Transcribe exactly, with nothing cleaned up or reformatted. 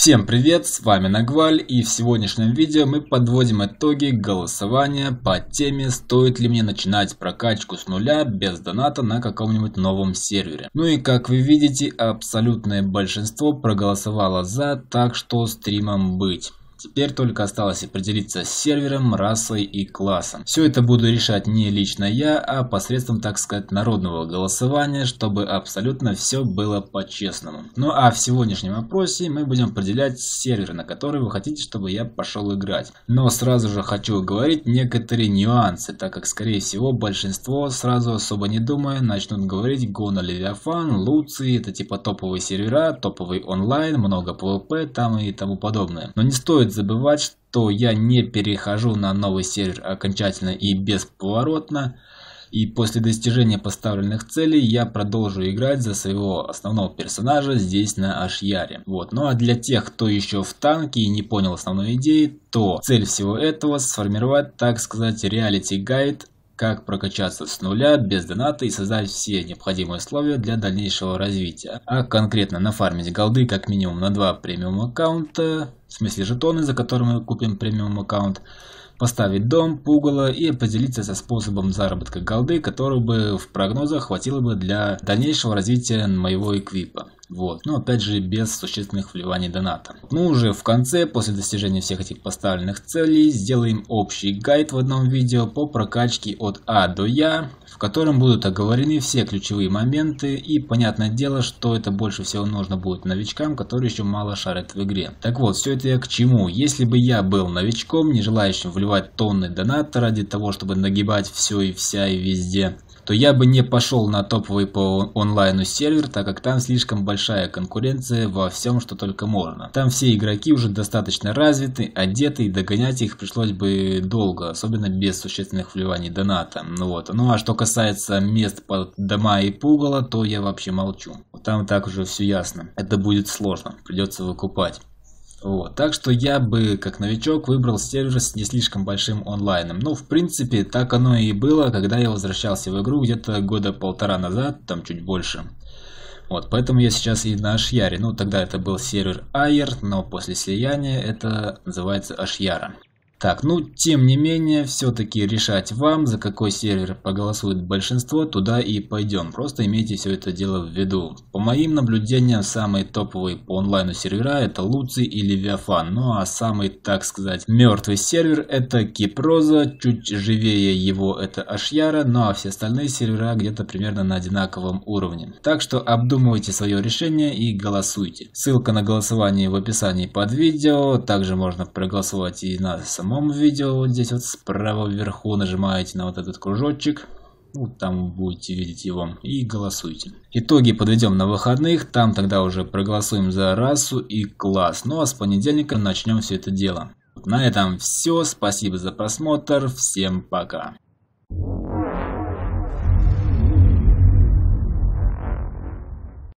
Всем привет, с вами Нагваль, и в сегодняшнем видео мы подводим итоги голосования по теме, стоит ли мне начинать прокачку с нуля без доната на каком-нибудь новом сервере. Ну и как вы видите, абсолютное большинство проголосовало за, так что стримом быть. Теперь только осталось определиться с сервером, расой и классом. Все это буду решать не лично я, а посредством, так сказать, народного голосования, чтобы абсолютно все было по-честному. Ну а в сегодняшнем опросе мы будем определять сервер, на который вы хотите, чтобы я пошел играть. Но сразу же хочу говорить некоторые нюансы, так как скорее всего большинство, сразу особо не думая, начнут говорить Гона, Левиафан, Луций, это типа топовые сервера, топовый онлайн, много пвп там и тому подобное. Но не стоит забывать, что я не перехожу на новый сервер окончательно и бесповоротно, и после достижения поставленных целей я продолжу играть за своего основного персонажа здесь на Ашьяре. Вот. Ну а для тех, кто еще в танке и не понял основной идеи, то цель всего этого сформировать, так сказать, реалити-гайд, как прокачаться с нуля без доната и создать все необходимые условия для дальнейшего развития. А конкретно нафармить голды как минимум на два премиум аккаунта, в смысле жетоны, за которые мы купим премиум аккаунт, поставить дом, пугало и определиться со способом заработка голды, который бы в прогнозах хватило бы для дальнейшего развития моего эквипа. Вот. Но опять же без существенных вливаний доната. Ну уже в конце, после достижения всех этих поставленных целей, сделаем общий гайд в одном видео по прокачке от А до Я, в котором будут оговорены все ключевые моменты, и понятное дело, что это больше всего нужно будет новичкам, которые еще мало шарят в игре. Так вот, все это я к чему? Если бы я был новичком, не желающим вливать тонны доната ради того, чтобы нагибать все и вся и везде, то я бы не пошел на топовый по онлайну сервер, так как там слишком большая конкуренция во всем, что только можно. Там все игроки уже достаточно развиты, одеты, и догонять их пришлось бы долго, особенно без существенных вливаний доната. Ну, вот. Ну а что касается мест под дома и пугало, то я вообще молчу. Там так уже все ясно. Это будет сложно, придется выкупать. Вот, так что я бы, как новичок, выбрал сервер с не слишком большим онлайном. Ну, в принципе, так оно и было, когда я возвращался в игру где-то года полтора назад, там чуть больше. Вот, поэтому я сейчас и на Ашьяре. Ну, тогда это был сервер Айер, но после слияния это называется Ашьяра. Так, ну, тем не менее, все-таки решать вам, за какой сервер проголосует большинство, туда и пойдем. Просто имейте все это дело в виду. По моим наблюдениям, самые топовые по онлайну сервера это Луций и Левиафан. Ну а самый, так сказать, мертвый сервер это Кипроза, чуть живее его это Ашьяра, ну а все остальные сервера где-то примерно на одинаковом уровне. Так что обдумывайте свое решение и голосуйте. Ссылка на голосование в описании под видео, также можно проголосовать и на самом видео, вот здесь вот справа вверху нажимаете на вот этот кружочек, ну, там будете видеть его, и голосуйте. Итоги подведем на выходных, там тогда уже проголосуем за расу и класс. Ну а с понедельника начнем все это дело. На этом все, спасибо за просмотр, всем пока.